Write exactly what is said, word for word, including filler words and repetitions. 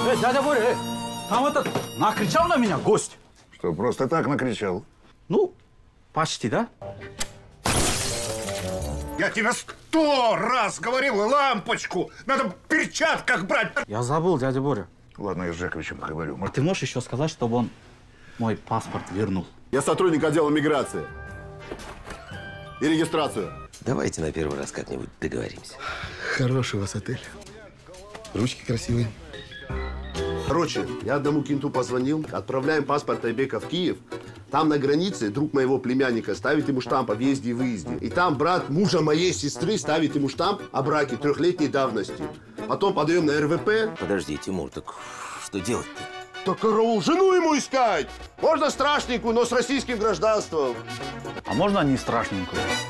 Эй, дядя Боря, там этот накричал на меня гость. Что, просто так накричал? Ну, почти, да? Я тебе сто раз говорил, лампочку надо в перчатках брать. Я забыл, дядя Боря. Ладно, я с Жековичем поговорю. А ты можешь еще сказать, чтобы он мой паспорт вернул? Я сотрудник отдела миграции. И регистрацию. Давайте на первый раз как-нибудь договоримся. Хороший у вас отель. Ручки красивые. Короче, я одному кенту позвонил, отправляем паспорт Айбека в Киев. Там на границе друг моего племянника ставит ему штамп о въезде и выезде. И там брат мужа моей сестры ставит ему штамп о браке трехлетней давности. Потом подаем на эр вэ пэ. Подожди, Тимур, так что делать-то? Так, караул, жену ему искать! Можно страшненькую, но с российским гражданством. А можно не страшненькую?